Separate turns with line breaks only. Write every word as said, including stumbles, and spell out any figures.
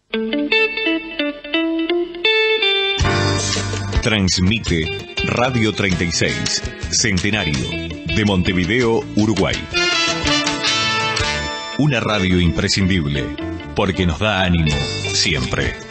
Transmite Radio treinta y seis, Centenario, de Montevideo, Uruguay. Una radio imprescindible, porque nos da ánimo siempre.